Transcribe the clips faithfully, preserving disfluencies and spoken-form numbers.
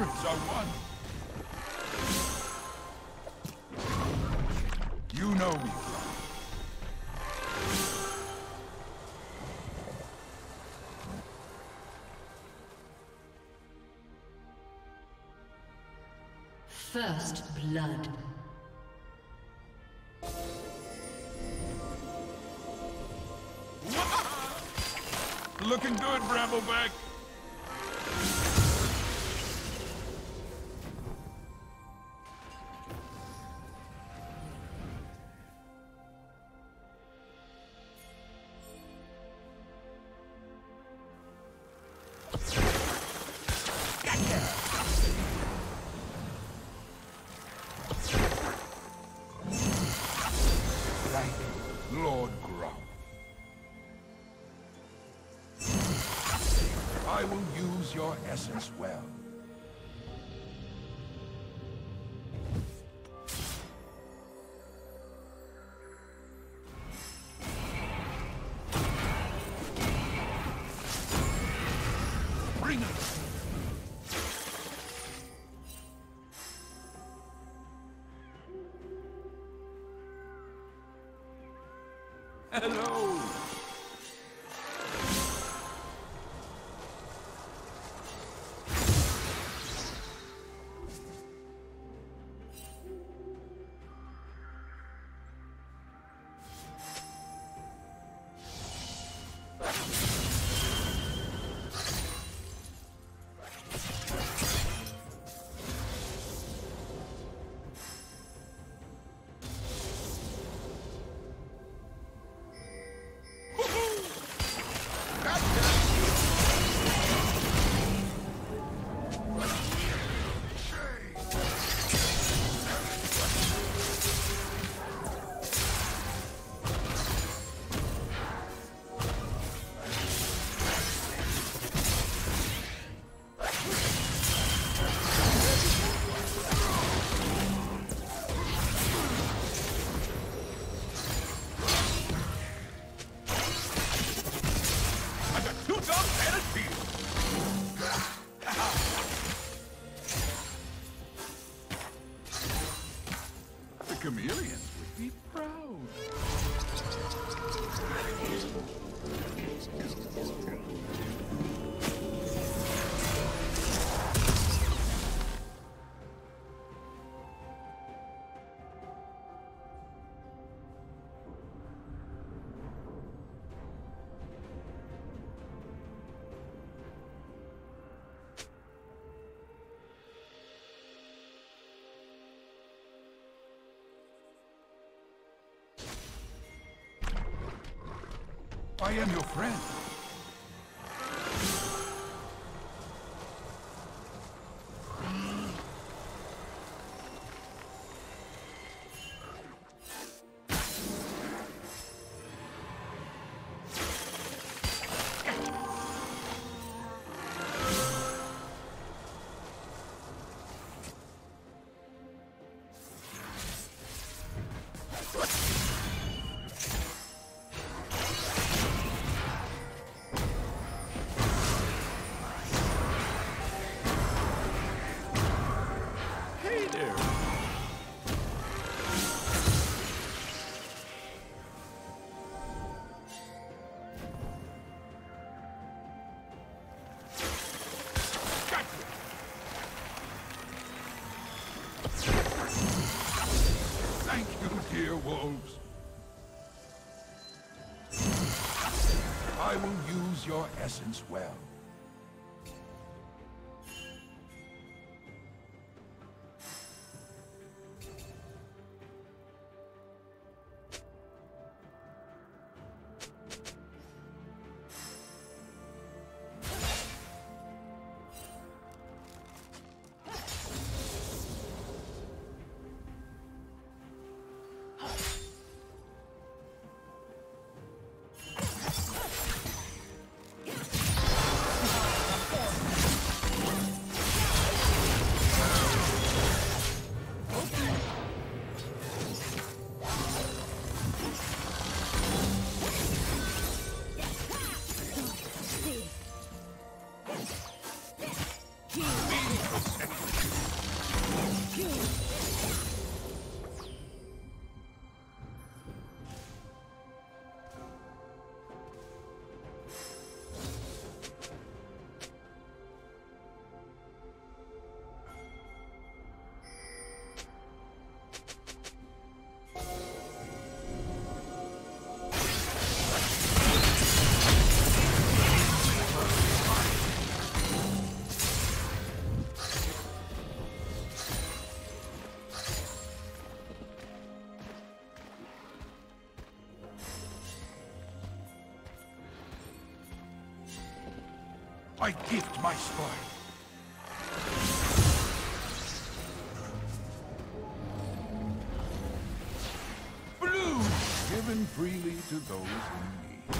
spirits are one. You know me. First blood. Looking good, Brambleback. Lord Grom. I will use your essence well. Bring it! Hello! Chameleons would be proud. I am your friend. Thank you, dear wolves. I will use your essence well. I gift my spoil. Blue, given freely to those in need.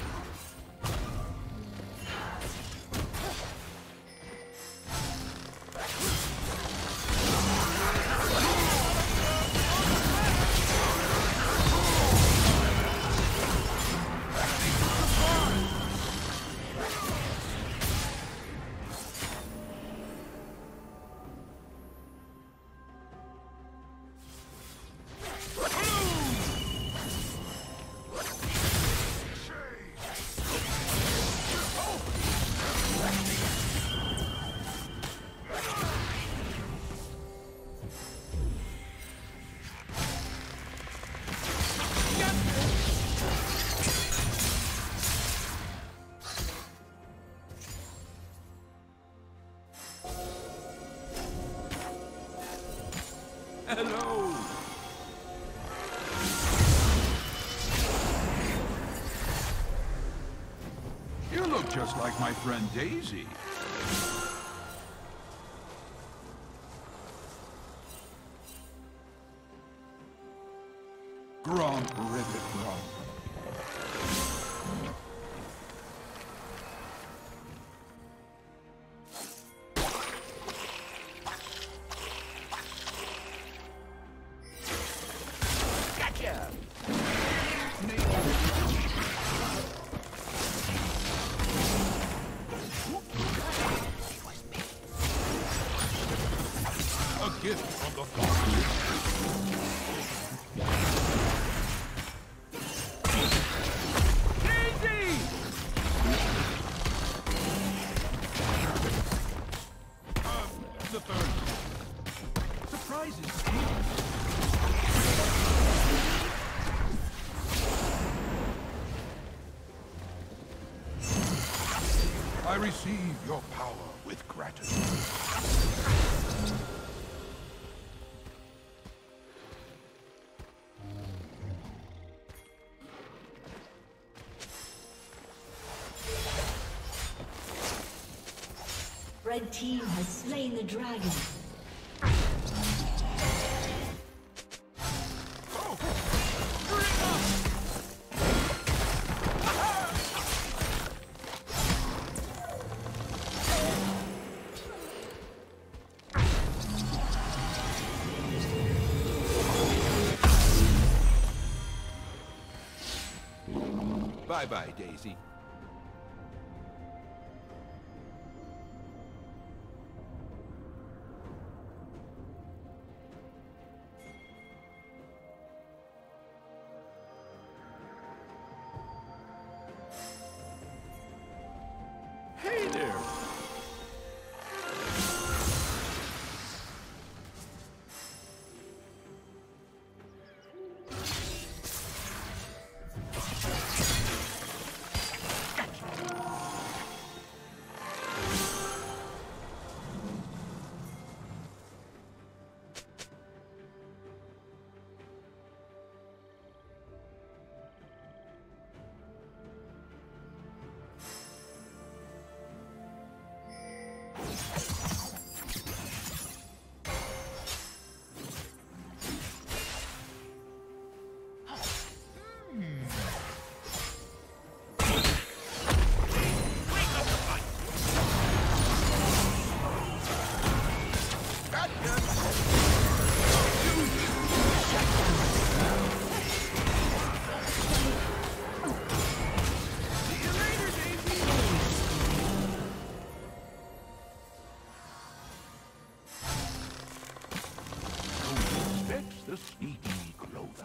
Hello! You look just like my friend Daisy. Grant rivet grant. A gift from the Karthus. Daisy! Uh, the third. Surprises. I receive your power with gratitude. Red team has slain the dragon. Bye-bye, Daisy. Hey there! The sneaky clover.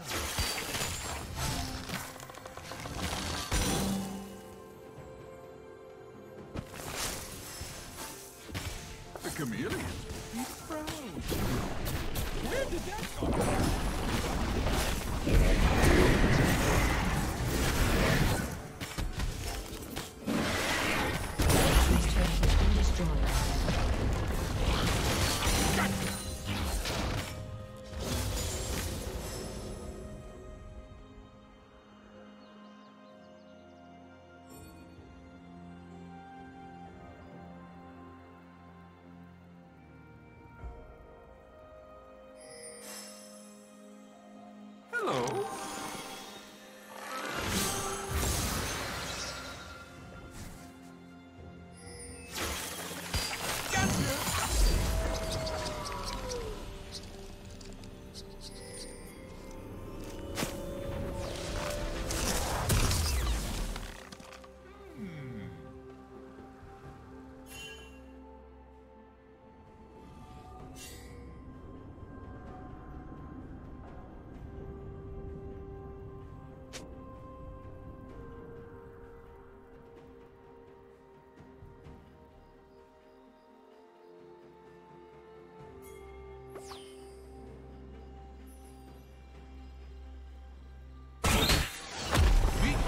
The chameleon. He's proud. Where did that come from? This turret has been destroyed.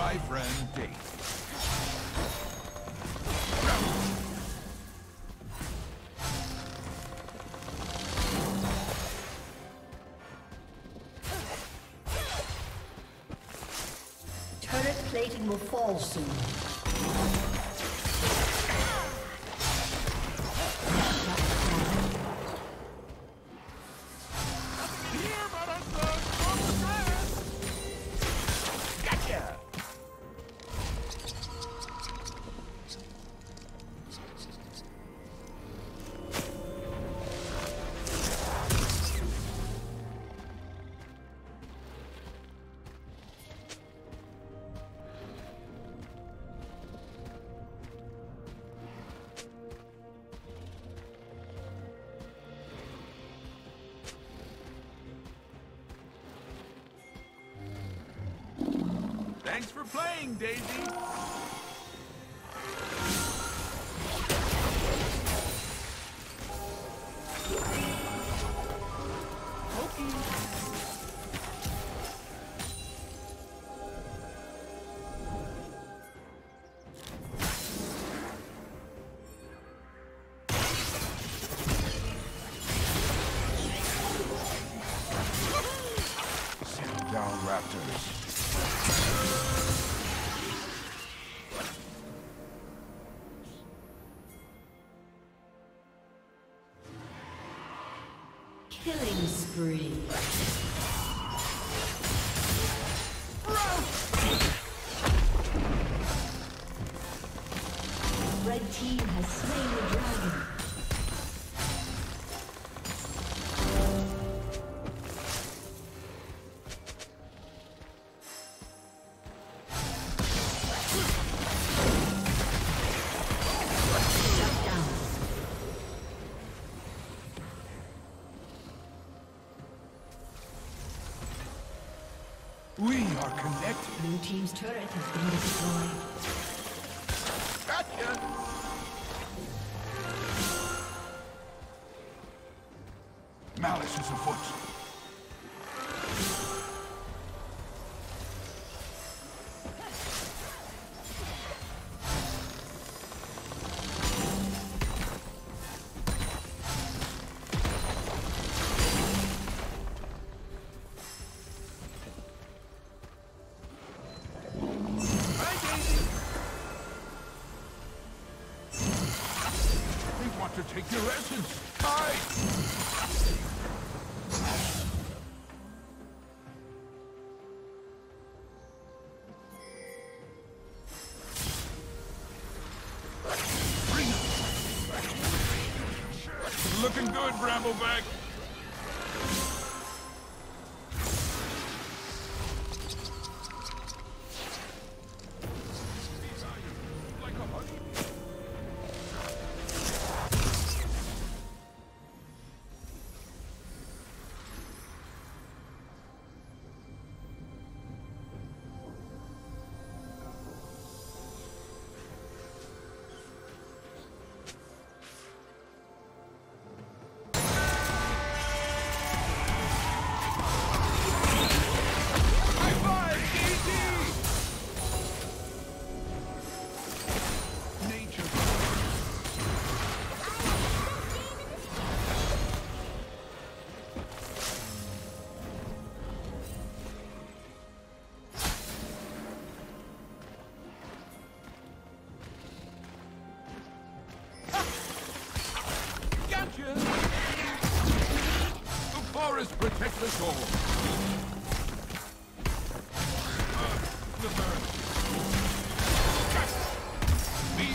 my friend Daisy. Turret plating will fall soon. Thanks for playing, Daisy. Sit down, Raptors. Killing spree. Red team has slain the dragon. We are connected. Blue team's turret has been destroyed. Gotcha! Malice is afoot. To take your essence. Hi. Looking good, Brambleback. Protect the soul. Uh, the bird. Be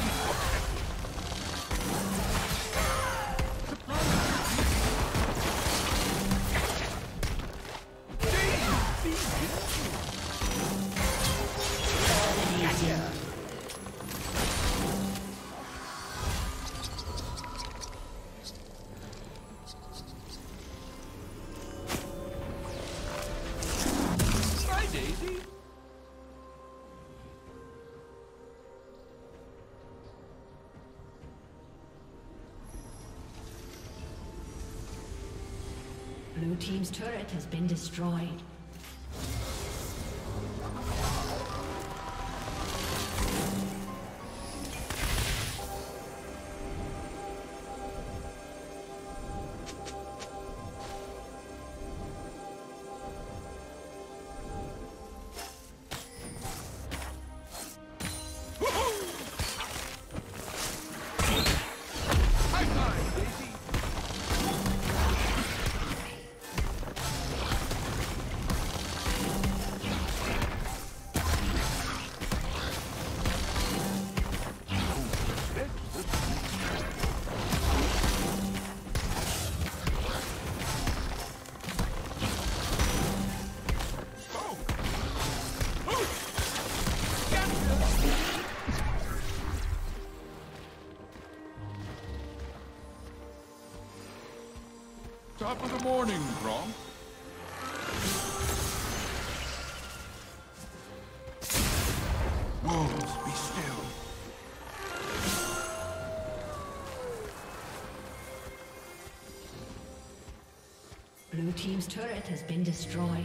Blue team's turret has been destroyed. Top of the morning, Grom. Wolves, be still. Blue team's turret has been destroyed.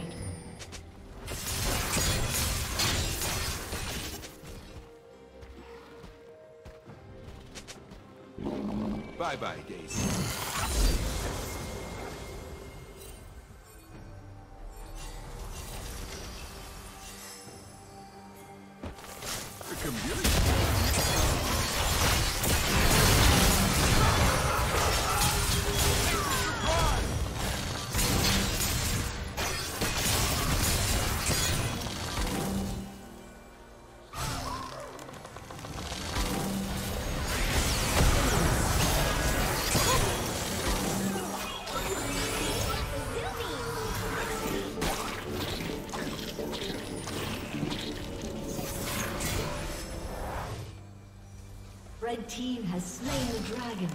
Bye-bye, Daisy. The chameleon. Red team has slain the dragon.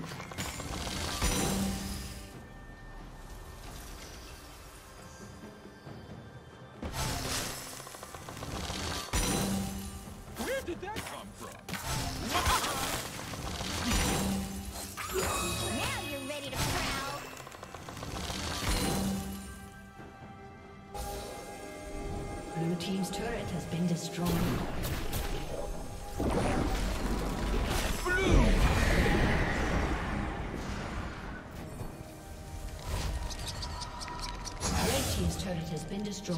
Where did that come from? Now you're ready to prowl. Blue team's turret has been destroyed. Red team's turret has been destroyed.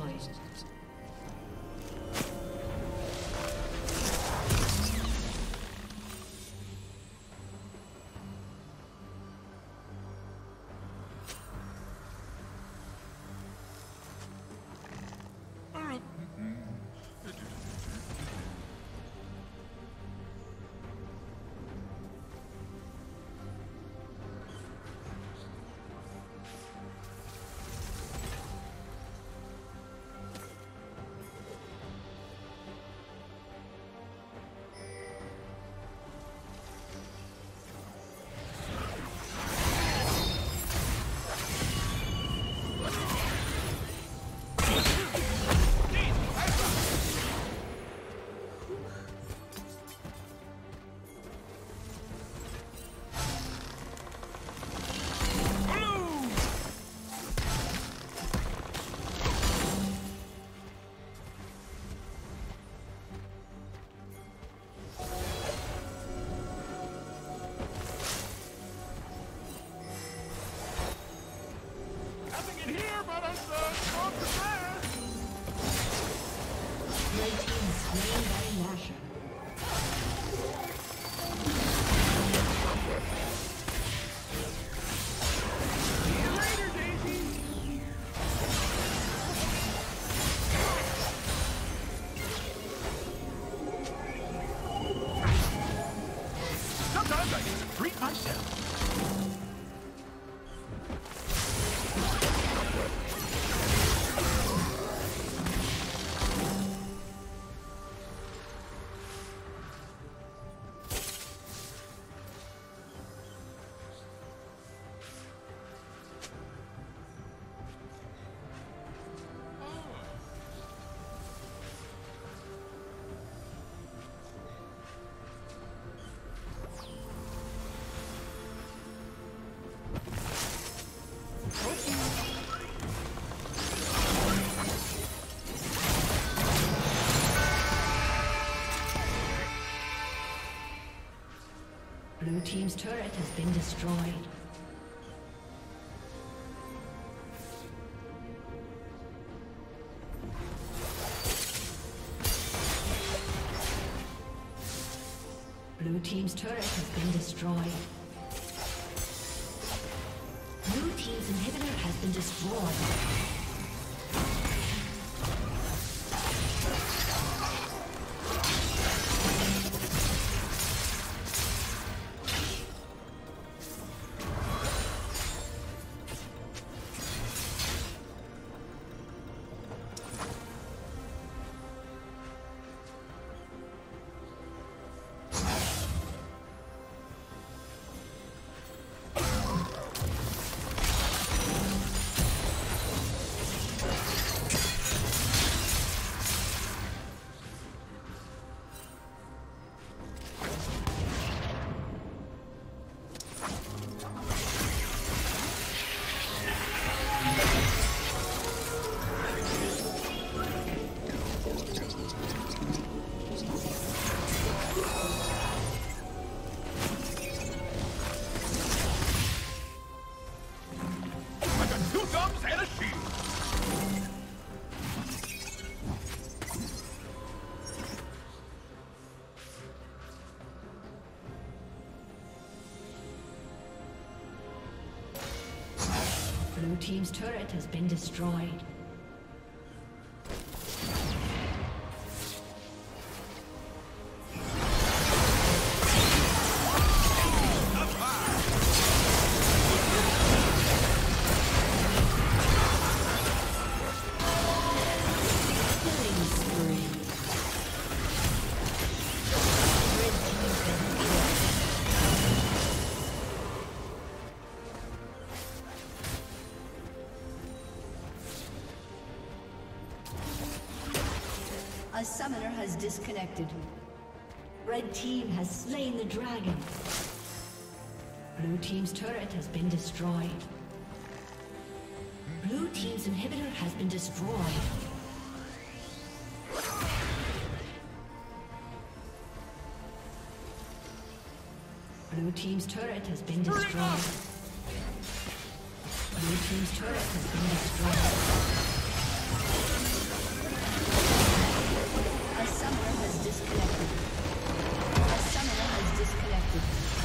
Blue team's turret has been destroyed. Blue team's turret has been destroyed. Blue team's inhibitor has been destroyed. Blue team's turret has been destroyed. A summoner has disconnected. Red team has slain the dragon. Blue team's turret has been destroyed. Blue team's inhibitor has been destroyed. Blue team's turret has been destroyed. Blue team's turret has been destroyed. A summoner has disconnected. A summoner has disconnected.